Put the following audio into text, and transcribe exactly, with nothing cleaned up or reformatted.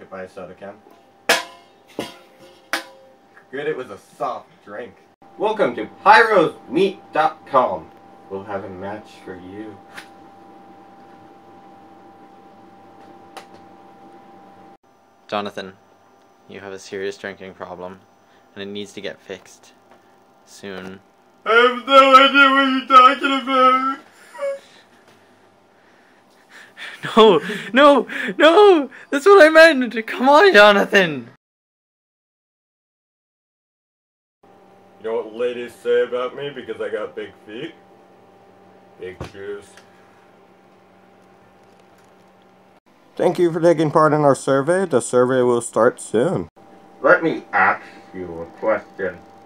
it by a soda can. Good, it was a soft drink. Welcome to pyros meat dot com. We'll have a match for you. Jonathan, you have a serious drinking problem, and it needs to get fixed. Soon. I have no idea what you're talking about. No, no, no! That's what I meant! Come on, Jonathan! You know what ladies say about me because I got big feet? Big shoes. Thank you for taking part in our survey. The survey will start soon. Let me ask you a question.